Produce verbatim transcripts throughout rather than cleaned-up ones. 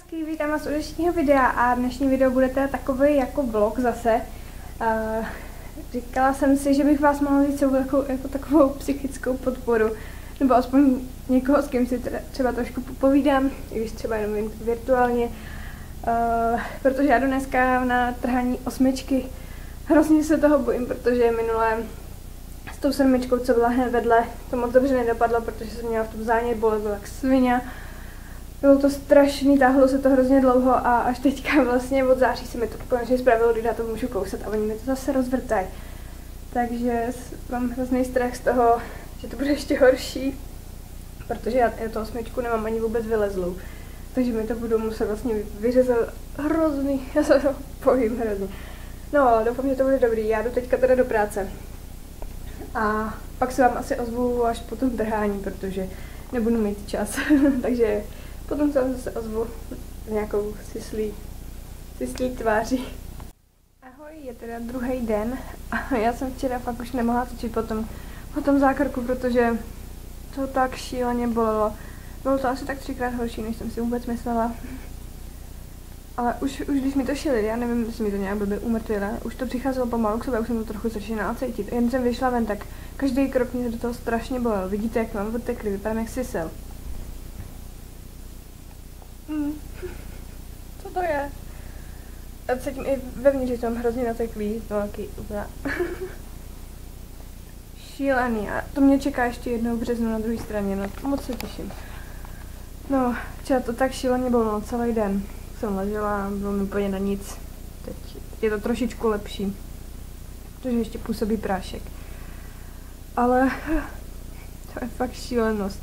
Lásky, vítám vás u dnešního videa a dnešní video bude teda takový jako vlog zase. Uh, říkala jsem si, že bych vás mohla říct jako, jako takovou psychickou podporu, nebo aspoň někoho, s kým si třeba trošku popovídám, i když třeba jenom virtuálně. Uh, protože já jdu dneska na trhání osmičky. Hrozně se toho bojím, protože minule s tou sedmičkou, co byla hned vedle, to moc dobře nedopadlo, protože jsem měla v tom zánět, bolelo jak svině. Bylo to strašný, táhlo se to hrozně dlouho a až teďka vlastně od září se mi to konečně spravilo, kdy já to můžu kousat a oni mi to zase rozvrtají. Takže mám hrozný strach z toho, že to bude ještě horší, protože já tu osmičku nemám ani vůbec vylezlou. Takže mi to budu muset vlastně vyřezat hrozný, já se to bojím hrozně. No, doufám, že to bude dobrý, já jdu teďka teda do práce. A pak se vám asi ozvu až po tom trhání, protože nebudu mít čas, takže potom se vám zase ozvu s nějakou syslí, syslí tváří. Ahoj, je teda druhý den a já jsem včera fakt už nemohla točit po tom, po tom zákrku, protože to tak šíleně bolelo. Bylo to asi tak třikrát horší, než jsem si vůbec myslela. Ale už, už když mi to šili, já nevím, jestli mi to nějak blbě umrtvila, už to přicházelo pomalu k sobě, už jsem to trochu začínala cítit. Jen jsem vyšla ven, tak každý krok mě do toho strašně bolel. Vidíte, jak mám odtekli, vypadám jak sisel. Hmm. Co to je? A cítím i vevnitř, že to mám hrozně nateklý, to taky úplně šílený. A to mě čeká ještě jednou v březnu na druhé straně, no moc se těším. No, včera to tak šíleně bylo celý den. Jsem ležela, bylo mi úplně na nic. Teď je to trošičku lepší, protože ještě působí prášek. Ale to je fakt šílenost.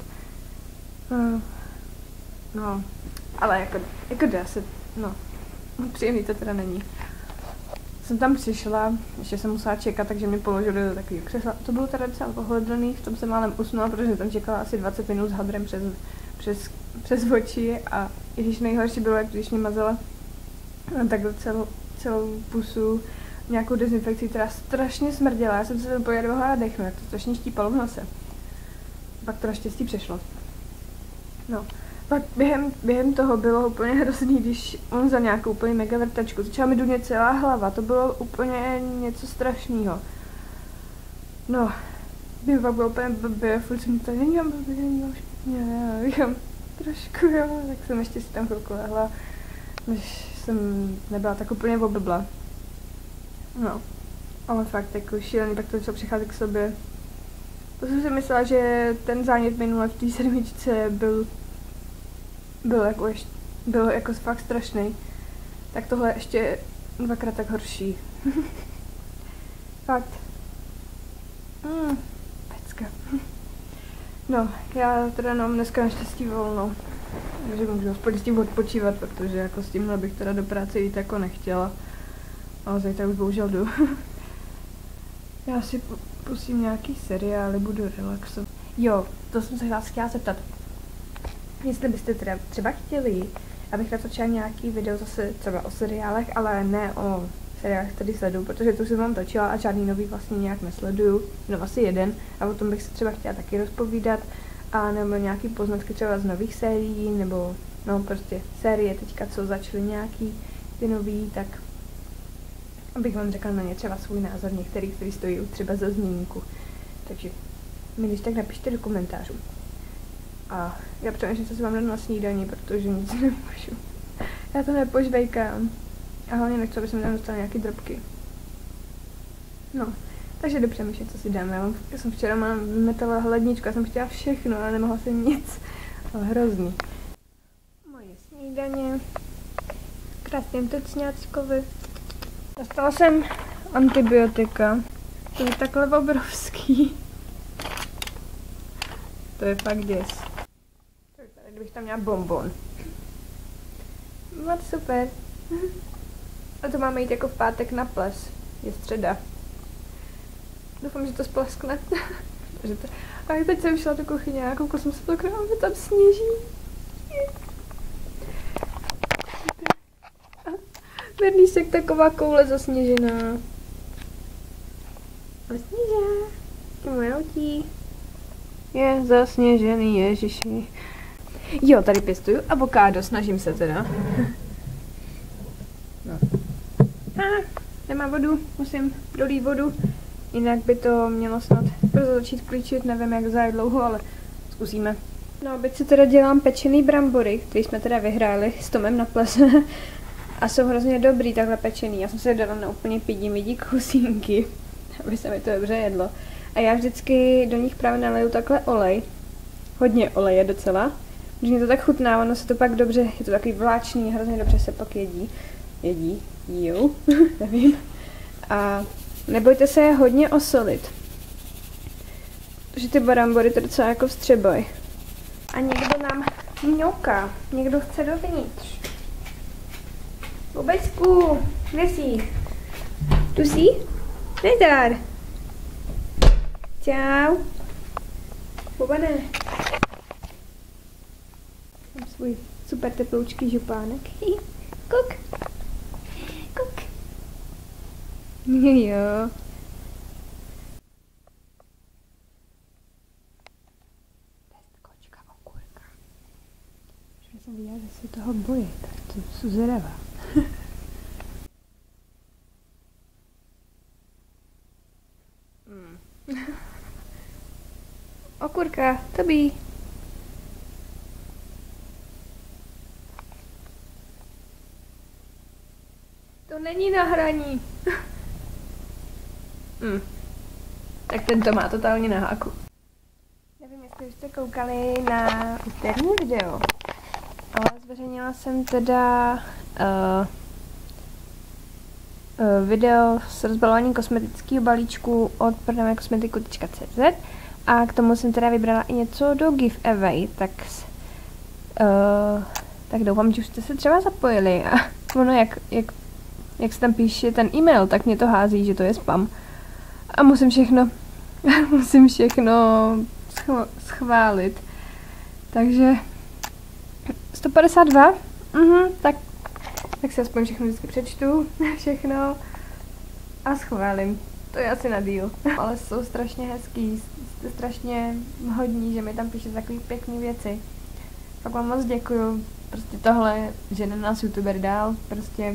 No, ale jako, jako dá se, no, příjemný to teda není. Jsem tam přišla, ještě jsem musela čekat, takže mi položili do takového křesla. To bylo teda docela pohledlný, v tom jsem málem usnula, protože jsem tam čekala asi dvacet minut s hadrem přes, přes, přes oči a když nejhorší bylo, jak když mě mazala takhle celou, celou pusu nějakou dezinfekci, která strašně smrděla. Já jsem se to pojedla a dechnu, jak to strašně štípalo v nose. Pak to naštěstí přešlo. No. Pak během, během toho bylo úplně hrozný, když on za nějakou úplně mega vrtačku. Začala mi dunět celá hlava, to bylo úplně něco strašného. No, by pak bylo úplně blbě, furt jsem tady, není mám blbě, není mám špatně, já říkám trošku, jo, tak jsem ještě si tam chvilku lehla, než jsem nebyla tak úplně oblbla. No, ale fakt jako šílený, pak to začalo přicházet k sobě. To jsem si myslela, že ten zánět minule v té sedmičce byl Byl jako, ještě, byl jako fakt strašný, tak tohle ještě dvakrát tak horší. Fakt. Mm, pecka. No, já teda mám dneska naštěstí volno, takže můžu aspoň s tím odpočívat, protože jako s tímhle bych teda do práce jít jako nechtěla. Ale zítra už bohužel jdu. Já si pustím nějaký seriály, budu relaxovat. Jo, to jsem se vás chtěla zeptat. Jestli byste teda třeba chtěli, abych natočila nějaký video zase třeba o seriálech, ale ne o seriálech, který sleduju, protože to jsem vám točila a žádný nový vlastně nějak nesleduju, no asi jeden, a o tom bych se třeba chtěla taky rozpovídat, a nebo nějaký poznatky třeba z nových sérií, nebo no prostě série teďka, co začaly nějaký ty nový, tak abych vám řekla na ně třeba svůj názor, některý, který stojí třeba za zmínku. Takže mi když tak napište do komentářů. A já přemýšlím, co si mám dát na snídaní, protože nic nemůžu. Já to nepožvejkám. A hlavně nechci, aby jsem tam dostala nějaký drobky. No, takže jdu přemýšlet, co si dám. Já, mám, já jsem včera mám vymetala hladničku, já jsem chtěla všechno, ale nemohla jsem nic. Ale hrozný. Moje snídaně. Krásným tucňáčkovi. Dostala jsem antibiotika. To je takhle obrovský. To je fakt děs. To vypadá, kdybych tam měla bonbon. Moc super. A to máme jít jako v pátek na ples. Je středa. Doufám, že to splaskne. to... A teď jsem šla do kuchyně a koukla jsem se to krám, že tam sněží. Verníšek, taková koule zasněžená. Zasněžená. Je moje autí. Je zasněžený, ježiši. Jo, tady pěstuju avokádo, snažím se teda. No. Ah, nemá vodu, musím dolít vodu. Jinak by to mělo snad brzo začít klíčit, nevím jak za jak dlouho, ale zkusíme. No, teď si teda dělám pečený brambory, který jsme teda vyhráli s Tomem na plese. A jsou hrozně dobrý takhle pečený. Já jsem si je dala na úplně pidi midi kusínky, aby se mi to dobře jedlo. A já vždycky do nich právě naleju takhle olej. Hodně oleje docela. Když mě to tak chutná, ono se to pak dobře, je to takový vláčný, hrozně dobře se pak jedí. Jedí, jíjou, nevím. A nebojte se je hodně osolit. Protože ty brambory to docela jako vstřebaj. A někdo nám mňouká, někdo chce dovnitř. Bobečku, kde jsi? Tu jsi? Nezdar. Čau. Bobane. Mám svůj super teploučký župánek. Kuk. Kuk. Jo. Kočka okurka. Že jsem viděla, že se toho bojí, tak to jsou zvědavá. Okurka, Tobi. To není na hraní. hmm. Tak tento má totálně na háku. Nevím, jestli jste koukali na úterní video, ale zveřejnila jsem teda uh, uh, video s rozbalováním kosmetického balíčku od prodejny kosmetiku tečka cé zet a k tomu jsem teda vybrala i něco do giveaway, tak, uh, tak doufám, že už jste se třeba zapojili a ono jak, jak, jak se tam píše ten e-mail, tak mě to hází, že to je spam a musím všechno musím všechno schválit, takže sto padesát dva, mhm, tak, tak si aspoň všechno vždycky přečtu, všechno a schválím. To je asi na díl, ale jsou strašně hezký, jste strašně hodní, že mi tam píše takový pěkný věci. Fakt vám moc děkuju, prostě tohle žene nás youtuber dál, prostě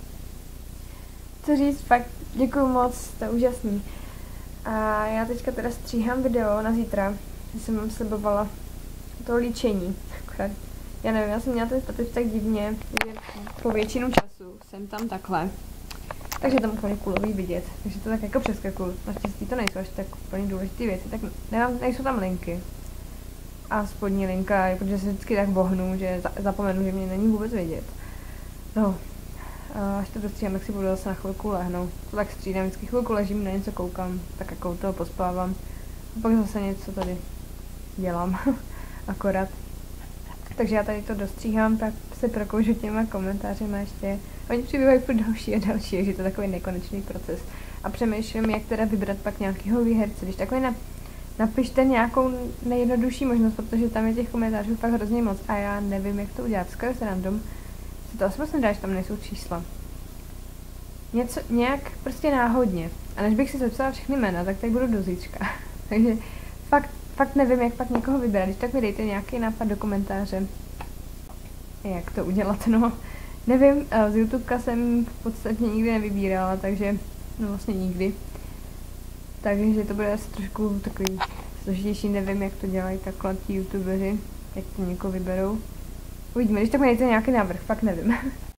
co říct, fakt děkuju moc, to je úžasný. A já teďka teda stříhám video na zítra, že jsem vám slibovala to líčení, akorát, já nevím, já jsem měla ten stativ tak divně, že po většinu času jsem tam takhle. Takže je tam úplně kulový vidět, takže to tak jako přeskakuju. Naštěstí to nejsou až tak úplně důležité věci, tak nemám, nejsou tam linky. A spodní linka, protože se vždycky tak bohnu, že za, zapomenu, že mě není vůbec vidět. No, a až to dostříhám, tak si budu zase na chvilku lehnout. To tak střídám, vždycky chvilku ležím, na něco koukám, tak jako u toho pospávám. A pak zase něco tady dělám, akorát. Takže já tady to dostříhám, tak se prokoušu těma komentářema ještě. Oni přibývají furt další a další, takže je to takový nekonečný proces. A přemýšlím, jak teda vybrat pak nějakého výherce. Když takové na, napište nějakou nejjednodušší možnost, protože tam je těch komentářů fakt hrozně moc a já nevím, jak to udělat. Skoro se random. Si to asi vlastně dá, že tam nejsou čísla. Něco, nějak prostě náhodně. A než bych si zapsala všechny jména, tak tady budu do zítřka. Takže fakt, fakt nevím, jak pak někoho vybrat. Když tak mi dejte nějaký nápad do komentáře, jak to udělat, no. Nevím, z YouTubeka jsem v podstatě nikdy nevybírala, takže, no vlastně nikdy. Takže to bude asi trošku takový složitější, nevím, jak to dělají takhle ti youtubeři, jak to někoho vyberou. Uvidíme, když tak mi dejte nějaký návrh, fakt nevím.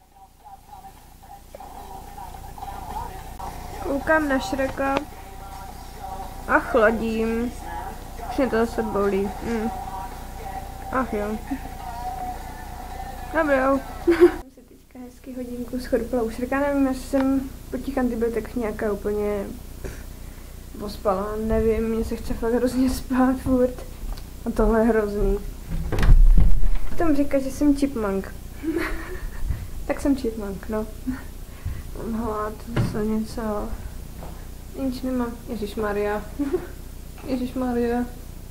Koukám na Shreka a chladím. Už mě to zase bolí. Mm. Ach jo. Dobrou. Jsem si teďka hezky hodinku schrupla u Shreka, nevím, jestli jsem po těch antibiotikách nějaká úplně pff, ospala, nevím, mně se chce fakt hrozně spát furt. A tohle je hrozný. Tam říká, že jsem chipmunk. Tak jsem chipmunk, no. Mám hlad, co něco. Nic nemám. Ježišmarja. Ježišmarja.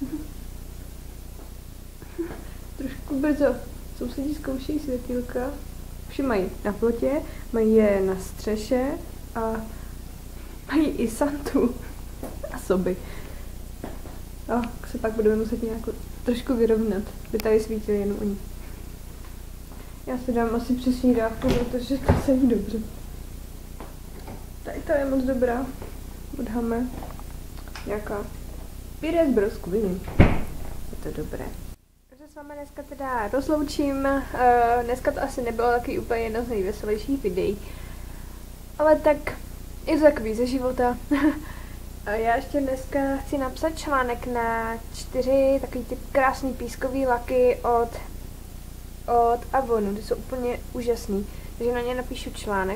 Trošku brzo. Sousedí zkoušejí světýlka. Už je mají na plotě, mají je na střeše a mají i Santu a soby. A se pak budeme muset nějak trošku vyrovnat, by tady svítili jen oni. Já si dám asi přesně dávku, protože to se jí dobře. Tady to je moc dobrá. Od Hammer. Nějaká pyré z broskviny. Je to dobré. Takže s vámi dneska teda rozloučím. Uh, dneska to asi nebylo taky úplně jedno z nejveselějších videí. Ale tak je to takový ze života. Já ještě dneska chci napsat článek na čtyři takový ty krásný pískový laky od, od Avonu. Ty jsou úplně úžasný. Takže na ně napíšu článek.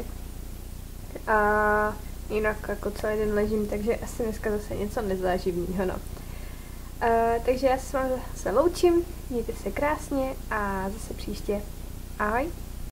A jinak jako celý den ležím, takže asi dneska zase něco nezáživného, no. Uh, takže já se s vámi zase loučím, mějte se krásně a zase příště. Ahoj!